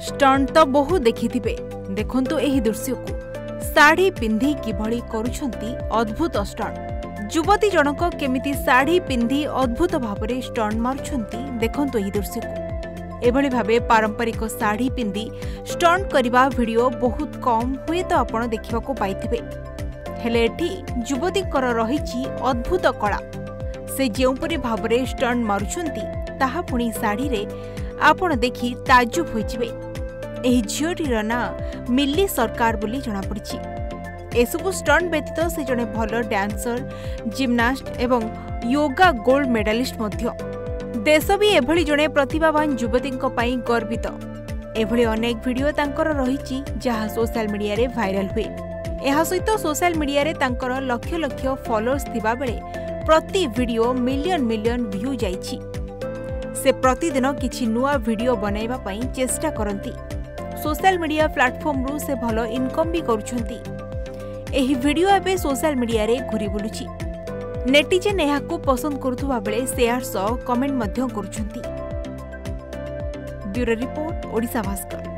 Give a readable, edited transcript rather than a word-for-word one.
Stunt तो बहु देखिथिबे देखंतु एही दृश्य को साड़ी पिंधी किभଳି करूछंती अद्भुत स्टंट। युवती जनक केमिति साड़ी पिंधी अद्भुत भाबरे स्टंट मारुछंती देखंतु एही दृश्य को। एभଳି भाबे पारंपरिक साड़ी पिंधी स्टंट करिबा वीडियो बहुत कम हुए तो आपण देखिबा को पाइथिबे। हेले एठी युवतीकर रहिछि अद्भुत कला। से जेउपरि भाबरे स्टंट मारुछंती ताहा पुणी साड़ी रे आपण देखि ताजुब होइजिबे। एही झियोटीर ना मिल्ली सरकार बोली जणा पड़िछि। एसबु स्टंट व्यतीत से जणे भल डांसर, जिम्नास्ट एवं योगा गोल्ड मेडालिस्ट मध्य। देश भी एभଳି जणे प्रतिभावान युवतींक पई गर्वित। एभଳି अनेक वीडियो तांकर रहिछि जहा सोशल मीडिया रे वायरल हुए। एहा सहित सोशल मीडिया रे तांकर लक्ष लक्ष फॉलोअर्स थिबा बेले प्रति वीडियो मिलियन मिलियन व्यू जाइछि। से प्रतिदिन किछि नुआ वीडियो बनाइबा पई चेष्टा करंती। सोशल मीडिया प्लेटफॉर्म रु से भलो इनकम भी करूछंती। एही वीडियो एबे सोशल मीडिया रे घुरी बुलुछि। नेटिजन एहाकू पसंद करुथुबा बेले शेयर सह कमेंट मध्य करूछंती। Bureau report, Odisha Bhaskar.